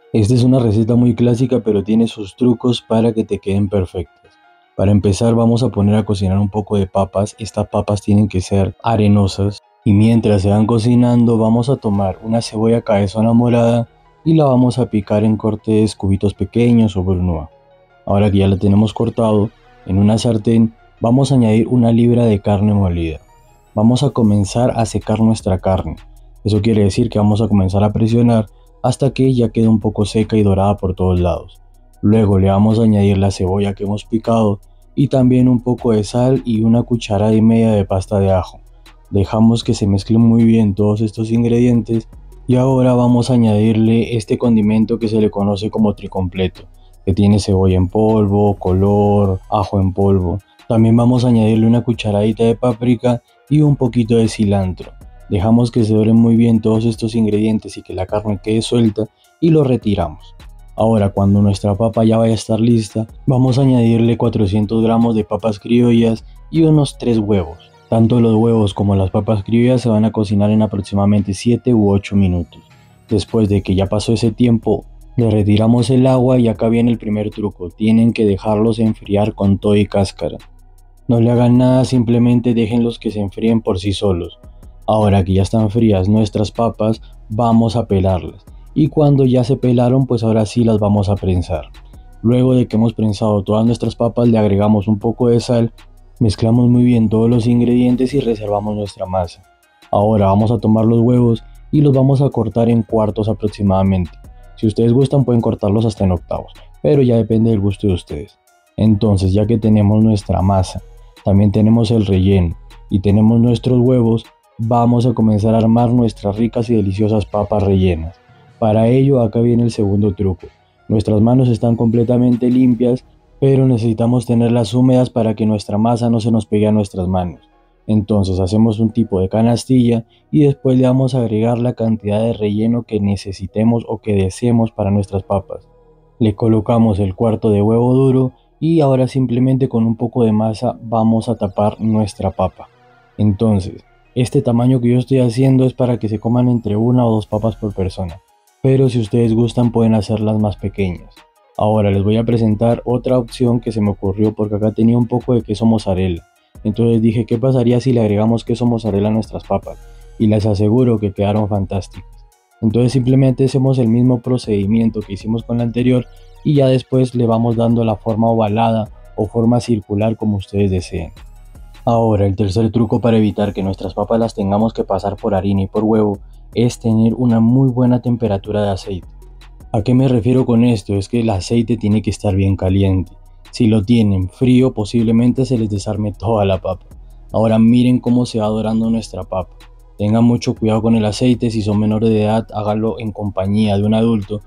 Esta es una receta muy clásica, pero tiene sus trucos para que te queden perfectas. Para empezar, vamos a poner a cocinar un poco de papas. Estas papas tienen que ser arenosas. Y mientras se van cocinando, vamos a tomar una cebolla cabezona morada y la vamos a picar en cortes cubitos pequeños o brunoise. Ahora que ya la tenemos cortado, en una sartén vamos a añadir una libra de carne molida. Vamos a comenzar a secar nuestra carne. Eso quiere decir que vamos a comenzar a presionar hasta que ya quede un poco seca y dorada por todos lados. Luego le vamos a añadir la cebolla que hemos picado y también un poco de sal y una cucharada y media de pasta de ajo. Dejamos que se mezclen muy bien todos estos ingredientes y ahora vamos a añadirle este condimento que se le conoce como tricompleto, que tiene cebolla en polvo, color, ajo en polvo. También vamos a añadirle una cucharadita de páprica y un poquito de cilantro. Dejamos que se doren muy bien todos estos ingredientes y que la carne quede suelta y lo retiramos. Ahora, cuando nuestra papa ya vaya a estar lista, vamos a añadirle 400 gramos de papas criollas y unos 3 huevos. Tanto los huevos como las papas criollas se van a cocinar en aproximadamente 7 u 8 minutos. Después de que ya pasó ese tiempo, le retiramos el agua y acá viene el primer truco. Tienen que dejarlos enfriar con todo y cáscara. No le hagan nada, simplemente déjenlos que se enfríen por sí solos. Ahora que ya están frías nuestras papas, vamos a pelarlas. Y cuando ya se pelaron, pues ahora sí las vamos a prensar. Luego de que hemos prensado todas nuestras papas, le agregamos un poco de sal, mezclamos muy bien todos los ingredientes y reservamos nuestra masa. Ahora vamos a tomar los huevos y los vamos a cortar en cuartos aproximadamente. Si ustedes gustan pueden cortarlos hasta en octavos, pero ya depende del gusto de ustedes. Entonces, ya que tenemos nuestra masa, también tenemos el relleno y tenemos nuestros huevos, vamos a comenzar a armar nuestras ricas y deliciosas papas rellenas. Para ello, acá viene el segundo truco. Nuestras manos están completamente limpias, pero necesitamos tenerlas húmedas para que nuestra masa no se nos pegue a nuestras manos. Entonces hacemos un tipo de canastilla y después le vamos a agregar la cantidad de relleno que necesitemos o que deseemos para nuestras papas. Le colocamos el cuarto de huevo duro y ahora simplemente con un poco de masa vamos a tapar nuestra papa. Entonces, este tamaño que yo estoy haciendo es para que se coman entre una o dos papas por persona, pero si ustedes gustan pueden hacerlas más pequeñas. Ahora les voy a presentar otra opción que se me ocurrió porque acá tenía un poco de queso mozzarella. Entonces dije, ¿qué pasaría si le agregamos queso mozzarella a nuestras papas? Y les aseguro que quedaron fantásticas. Entonces simplemente hacemos el mismo procedimiento que hicimos con la anterior y ya después le vamos dando la forma ovalada o forma circular como ustedes deseen. Ahora, el tercer truco para evitar que nuestras papas las tengamos que pasar por harina y por huevo es tener una muy buena temperatura de aceite. ¿A qué me refiero con esto? Es que el aceite tiene que estar bien caliente. Si lo tienen frío, posiblemente se les desarme toda la papa. Ahora miren cómo se va dorando nuestra papa. Tengan mucho cuidado con el aceite, si son menores de edad, háganlo en compañía de un adulto.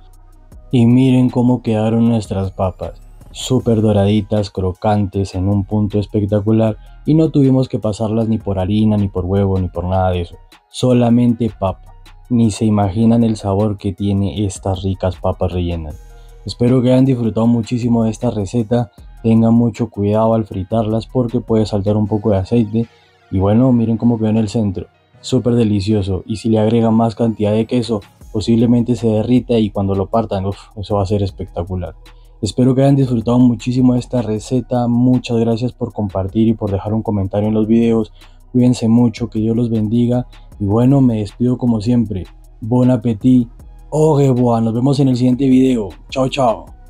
Y miren cómo quedaron nuestras papas. Súper doraditas, crocantes, en un punto espectacular. Y no tuvimos que pasarlas ni por harina, ni por huevo, ni por nada de eso. Solamente papa. Ni se imaginan el sabor que tiene estas ricas papas rellenas. Espero que hayan disfrutado muchísimo de esta receta. Tengan mucho cuidado al fritarlas porque puede saltar un poco de aceite. Y bueno, miren cómo quedó en el centro. Súper delicioso. Y si le agregan más cantidad de queso, posiblemente se derrita y cuando lo partan, eso va a ser espectacular. Espero que hayan disfrutado muchísimo de esta receta. Muchas gracias por compartir y por dejar un comentario en los videos. Cuídense mucho, que Dios los bendiga. Y bueno, me despido como siempre. Bon appétit. Au revoir. Nos vemos en el siguiente video. Chao, chao.